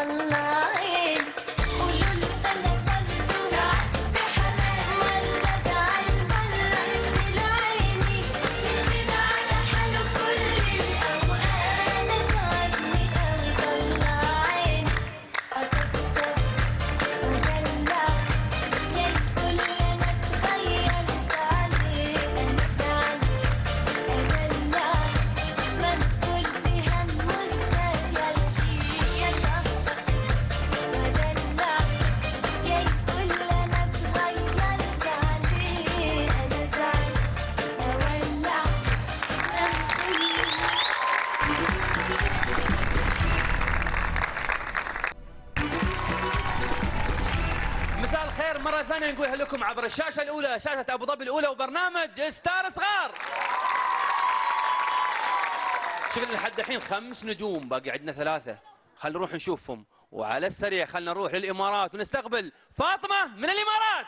مطلعين قولوا له انا فرده بحلال ولا تعال برا انزل عيني يمكن على حاله كل الاوقات تعبني قوي طلع عيني اكتر ودلع يا كل انا اتغيرت عليه انا زعلت ادلع مسؤول بهم مستقبل يا صاحبي ودلع يا كل انا اتغيرت عليه انا زعلت اولع مساء الخير مرة ثانية نقولها لكم عبر الشاشة الأولى، شاشة أبو ظبي الأولى، وبرنامج ستار صغار. شغل لحد الحين 5 نجوم، باقي عندنا 3. خلينا نروح نشوفهم، وعلى السريع خلينا نروح للإمارات ونستقبل فاطمة من الإمارات.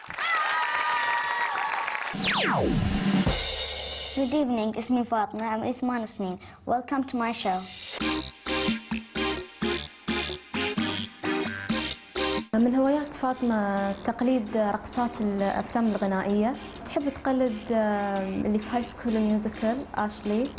Good evening, اسمي فاطمة، عمري 8 سنين. Welcome to my show. من هوايات فاطمة تقليد رقصات الأفلام الغنائية، تحب تقلد اللي في هاي سكول ميوزيكال آشلي.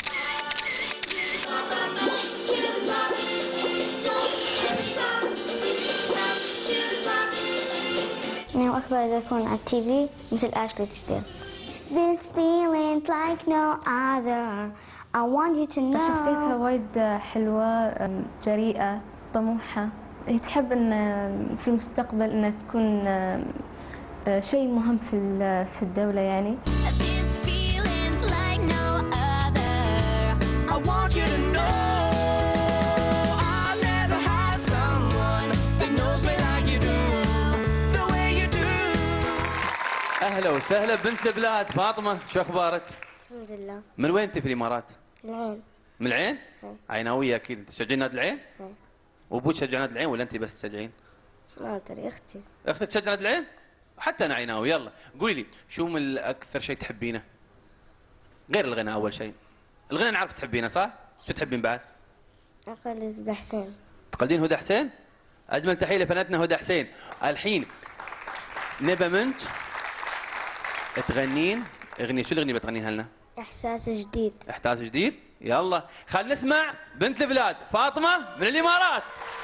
أنا وأكبر إذا أكون على التي في مثل آشلي تشتغل. This feeling like no other. I want you to know. شخصيتها وايد حلوة، جريئة، طموحة. هي تحب ان في المستقبل انها تكون شيء مهم في الدولة يعني. أهلا وسهلا بنت البلاد فاطمة، شو أخبارك؟ الحمد لله. من وين أنت في الإمارات؟ العين. من العين؟ عيناوية أكيد. تشجعين نادي العين؟ وأبوك تشجع نادي العين ولا أنت بس تشجعين؟ ما أدري، أختي. أختك تشجع نادي العين؟ حتى أنا عيناوي. يلا قولي لي شو من أكثر شيء تحبينه؟ غير الغناء أول شيء. الغناء نعرف تحبينه صح؟ شو تحبين بعد؟ أقلد هدى حسين. تقلدين هدى حسين؟ أجمل تحية لفنانتنا هدى حسين. الحين نبى منك تغنين أغنية. شو الأغنية بتغنيها لنا؟ إحساس جديد. إحساس جديد؟ يلا خلينا نسمع بنت البلاد فاطمة من الإمارات.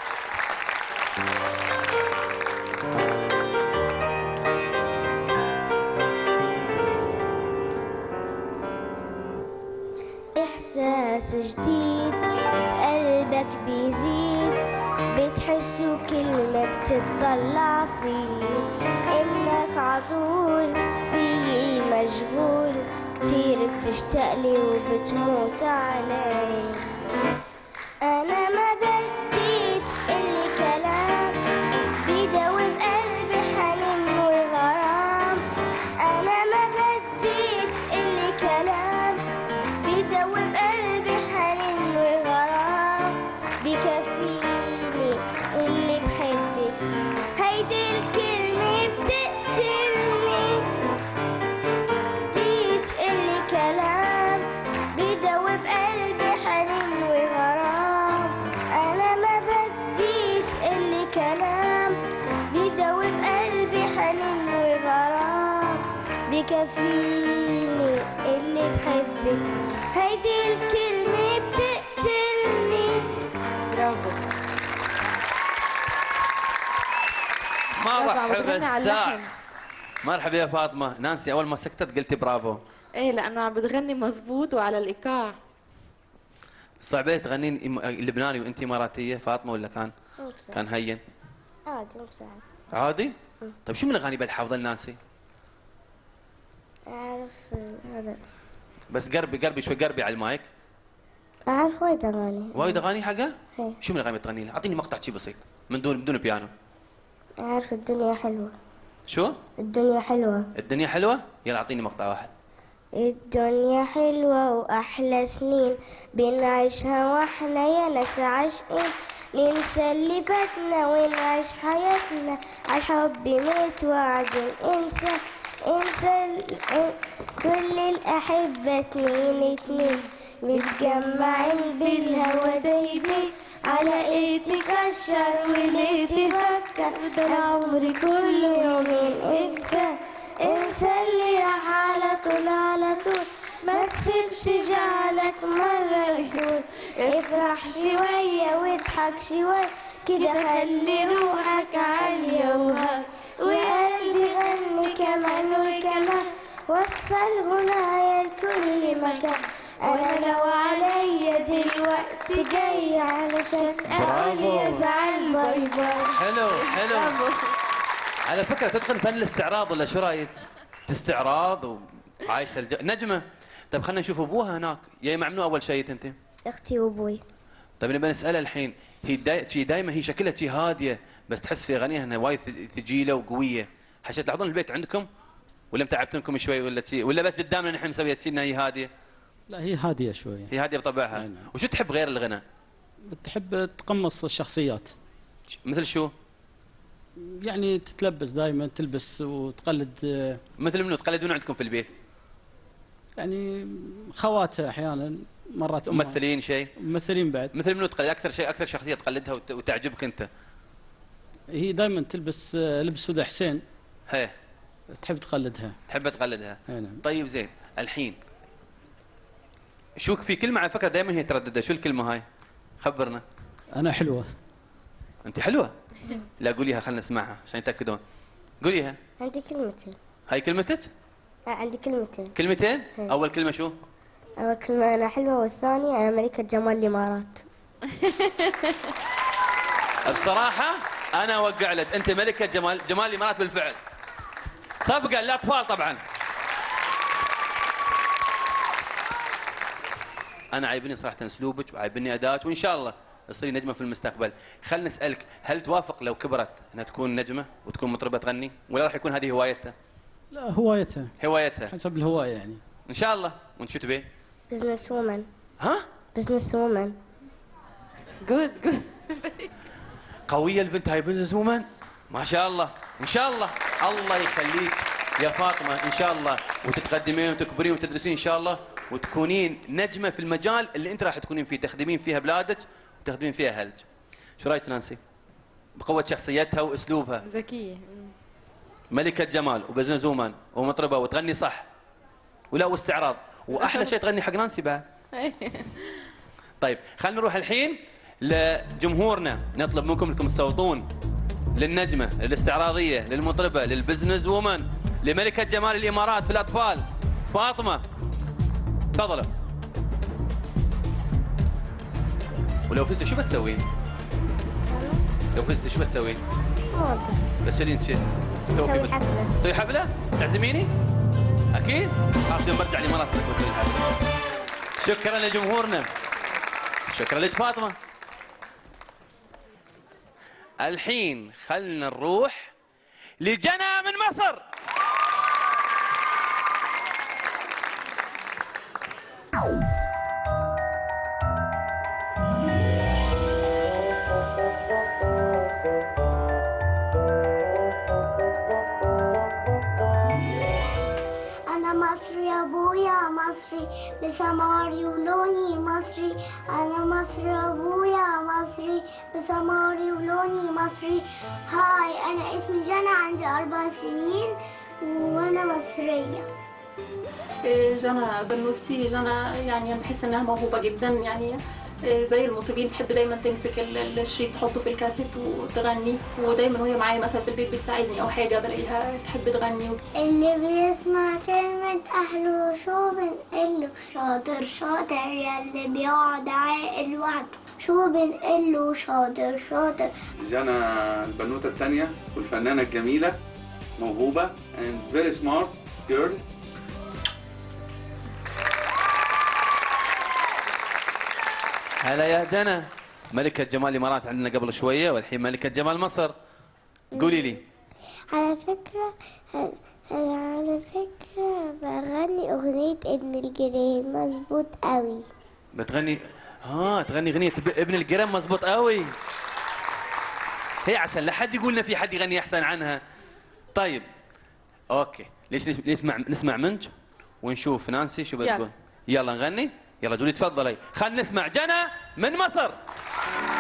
إحساس جديد قلبك بيزيد، بتحسه كل ما بتطلع فيه، إنك عطول فيي مشغول، كتير بتشتاقلي وبتموت علي. أنا ما بدي تقلي كلام بيداوي بقلبي حنين وغرام. أنا ما بدي تقلي كلام بيداوي بقلبي حنين وغرام. بكفيني اللي بحبك، هيدي الكلمة بتقتلني. بدي تقلي كلام بيداوي بقلبي حنين وغرام. أنا ما بدي تقلي كلام بيداوي بقلبي حنين وغرام. بكفيني اللي بحبك، هيدي الكلمة بتقتلني. برافو. مرحبا الساعة. مرحبا يا فاطمة. نانسي أول ما سكتت قلتي برافو. ايه لأنه عم بتغني مزبوط وعلى الإيقاع. صعبة تغنين لبناني وأنت إماراتية فاطمة ولا كان هين؟ عادي مساعد. عادي؟ طيب شو من الأغاني بعد حافظة نانسي؟ أعرف هذا. بس قربي شوي، قربي على المايك. أعرف وايد أغاني. وايد أغاني حقها؟ إيه. شو من الأغاني بتغني لها؟ أعطيني مقطع شي بسيط بدون بيانو. أعرف الدنيا حلوة. شو؟ الدنيا حلوة. الدنيا حلوة؟ يلا أعطيني مقطع واحد. الدنيا حلوة وأحلى سنين بنعيشها واحنا يا ناس عاشقين، ننسى اللي فاتنا ونعيش حياتنا عالحب متوعدين. انسى كل الأحبة اتنين متجمعين بالهوا دايبين على ايدك تتبشر وليه تفكر، ده العمر كله يومين. انسى اللي راح على طول على طول، ما تسيبش جعلك مرة يطول. افرح شوية واضحك شوية، كده خلي روحك عالية وهاي، وقلبي غني كمان وكمان، وصل غنايا لكل مكان. انا لو عليا دلوقتي جاي علشان اقول يزعل باي باي. حلو حلو. على فكرة تتقن فن الاستعراض ولا شو رايك؟ استعراض وعايشة نجمة. طيب خلينا نشوف ابوها هناك، جاي مع منو اول شيء انت؟ اختي وابوي. طيب نبي نسألها الحين، هي دايما هي شكلها شي هادية، بس تحس في اغانيها انها وايد ثقيلة وقوية. حشيت تلاحظون البيت عندكم؟ ولا متعبتنكم شوي ولا شي، ولا بس قدامنا نحن مسوية شي انها هي هادية؟ لا هي هادية شوية. هي هادية بطبعها. نعم. وشو تحب غير الغناء؟ تحب تقمص الشخصيات، مثل شو؟ يعني تتلبس دائما، تلبس وتقلد مثل منو تقلدون عندكم في البيت؟ يعني خواتها احيانا، مرات أمها. ممثلين شيء؟ ممثلين بعد. مثل منو تقلد اكثر شخصية تقلدها وتعجبك انت؟ هي دائما تلبس لبس هدى حسين، هي تحب تقلدها. تحب تقلدها؟ نعم. طيب زين، الحين شو في كلمة على فكرة دائما هي ترددها، شو الكلمة هاي؟ خبرنا. انا حلوة. انت حلوة؟ لا قوليها خلنا نسمعها عشان يتأكدون. قوليها. عندي كلمتين. هاي كلمتك؟ عندي كلمتين. كلمتين؟ هي. أول كلمة شو؟ أول كلمة أنا حلوة، والثانية أنا ملكة جمال الإمارات. بصراحة أنا أوقع لك، أنت ملكة جمال الإمارات بالفعل. سابقا للأطفال طبعا. أنا عايبني صراحة أسلوبك وعايبني أداءك، وإن شاء الله تصيري نجمة في المستقبل. خلنا نسألك، هل توافق لو كبرت أنها تكون نجمة وتكون مطربة تغني، ولا راح يكون هذه هوايتها؟ لا هوايتها. هوايتها. حسب الهواية يعني. إن شاء الله. وأنت شو تبي؟ بزنس وومن. ها؟ بزنس وومن. جود. قوية البنت هاي، بزنس وومن ما شاء الله. إن شاء الله الله يخليك يا فاطمة إن شاء الله، وتتقدمين وتكبرين وتدرسين إن شاء الله، وتكونين نجمة في المجال اللي أنت راح تكونين فيه، تخدمين فيها بلادك وتخدمين فيها أهلك. شو رأيك نانسي؟ بقوة شخصيتها وأسلوبها. ذكية. ملكة جمال وبزنس وومن ومطربة وتغني صح ولا واستعراض، وأحلى شيء تغني حق نانسي بعد. طيب خلينا نروح الحين لجمهورنا، نطلب منكم انكم تصوتون للنجمة، للاستعراضية، للمطربة، للبزنس وومن، لملكة جمال الإمارات في الأطفال فاطمة. تفضلوا. ولو فزتوا شو بتسوين؟ لو فزتوا شو بتسوين؟ بتسوين شيء؟ نسوي حفلة. تسوي حفلة؟ تعزميني؟ أكيد؟ خلاص يوم برجع الإمارات بسوي الحفلة. شكرا لجمهورنا. شكرا لك فاطمة. الحين خلنا نروح لجنى من مصر. أنا مصري يا أبويا مصري، بسماري ولوني مصري. أنا مصري يا أبويا مصري، بسماري ولوني مصري. هاي أنا اسمي جنى، عندي 4 سنين وأنا مصرية. جنى بنوتي. جنى يعني أنا بحس انها موهوبه جدا، يعني زي المطربين تحب دايما تمسك الشريط تحطه في الكاسيت وتغني، ودايما وهي معايا مثلا في البيت بتساعدني او حاجه بلاقيها تحب تغني. اللي بيسمع كلمة أهله شو بنقله؟ شاطر شاطر ياللي بيقعد عاقل وحده، شو بنقله؟ شاطر شاطر. جنى البنوتة الثانية والفنانة الجميلة، موهوبة and very smart girl. هلا يا جنى. ملكة جمال الإمارات عندنا قبل شوية، والحين ملكة جمال مصر. قولي لي. على فكرة بغني أغنية ابن الجيران مظبوط قوي. بتغني تغني أغنية ابن الجيران مزبوط قوي. هي عشان لا حد يقول لنا في حد يغني أحسن عنها. طيب أوكي، ليش نسمع منك ونشوف نانسي شو بتقول. يلا نغني. يلا جولي تفضلي، خلينا نسمع جنى من مصر.